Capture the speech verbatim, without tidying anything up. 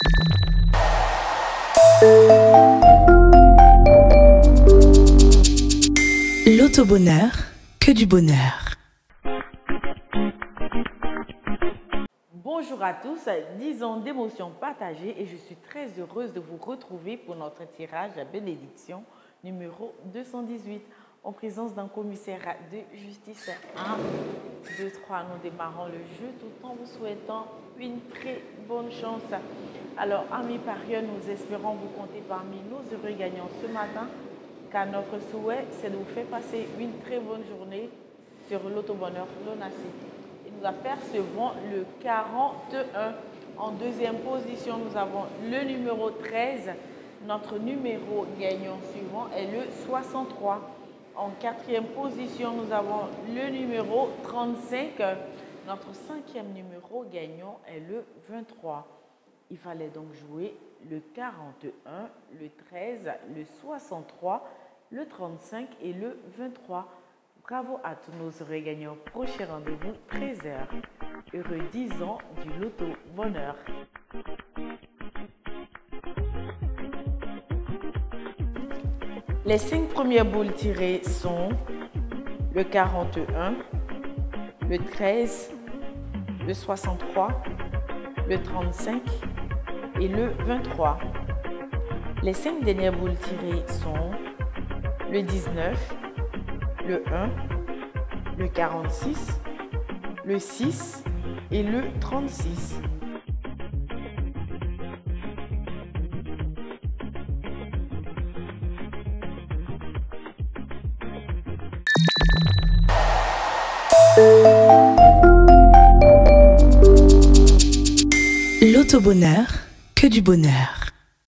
L'auto-bonheur, que du bonheur. Bonjour à tous, dix ans d'émotions partagées et je suis très heureuse de vous retrouver pour notre tirage à bénédiction numéro deux cent dix-huit en présence d'un commissaire de justice. un, deux, trois, nous démarrons le jeu tout en vous souhaitant une très bonne chance. Alors, amis parieurs, nous espérons vous compter parmi nos heureux gagnants ce matin, car notre souhait, c'est de vous faire passer une très bonne journée sur l'auto-bonheur Lonasi. Et nous apercevons le quarante-un. En deuxième position, nous avons le numéro treize. Notre numéro gagnant suivant est le soixante-trois. En quatrième position, nous avons le numéro trente-cinq. Notre cinquième numéro gagnant est le vingt-trois. Il fallait donc jouer le quarante-un, le treize, le soixante-trois, le trente-cinq et le vingt-trois. Bravo à tous nos heureux gagnants. Prochain rendez-vous, treize heures. Heureux dix ans du Loto Bonheur. Les cinq premières boules tirées sont le quarante-un, le treize, le soixante-trois, le trente-cinq et le vingt-trois. Les cinq dernières boules tirées sont le dix-neuf, le un, le quarante-six, le six et le trente-six. L'auto-bonheur, que du bonheur.